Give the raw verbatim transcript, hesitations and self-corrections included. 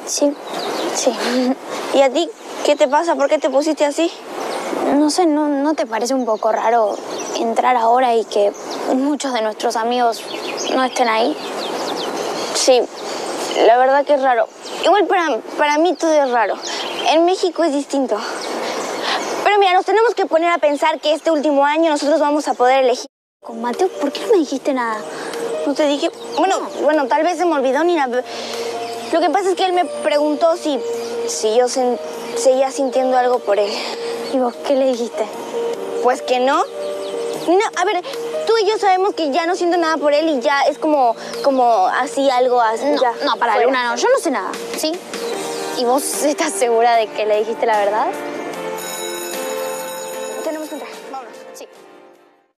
Sí, sí. ¿Y a ti qué te pasa? ¿Por qué te pusiste así? No sé, ¿no, ¿no te parece un poco raro entrar ahora y que muchos de nuestros amigos no estén ahí? Sí, la verdad que es raro. Igual para, para mí todo es raro. En México es distinto. Pero mira, nos tenemos que poner a pensar que este último año nosotros vamos a poder elegir. Con Mateo, ¿por qué no me dijiste nada? No te dije... Bueno, bueno, tal vez se me olvidó, Nina. Lo que pasa es que él me preguntó si, si yo sen, seguía sintiendo algo por él. ¿Y vos qué le dijiste? Pues que no. Nina, a ver, tú y yo sabemos que ya no siento nada por él y ya es como, como así, algo así. No, ya, no, para fuera. Luna no, yo no sé nada, ¿sí? ¿Y vos estás segura de que le dijiste la verdad?